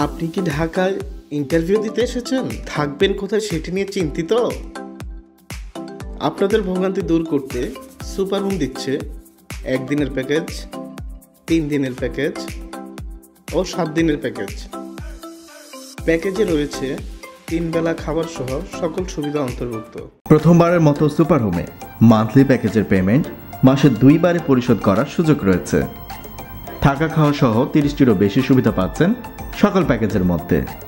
আপনি কি ঢাকায় ইন্টারভিউ দিতে এসেছেন? থাকবেন কোথায় সেটি নিয়ে চিন্তিত? আপনাদের ভোগান্তি দূর করতে সুপার হোম দিচ্ছে 1 দিনের প্যাকেজ, 3 দিনের প্যাকেজ ও 7 দিনের প্যাকেজ। প্যাকেজে রয়েছে 3 বেলা খাবার সহ সকল সুবিধা অন্তর্ভুক্ত। প্রথমবারের মতো সুপার হোমে মান্থলি প্যাকেজের পেমেন্ট মাসে 2 বারে পরিশোধ করার সুযোগ রয়েছে। থাকা খাওয়া সহ 30টিরও বেশি সুবিধা পাচ্ছেন সকল প্যাকেজের মধ্যে।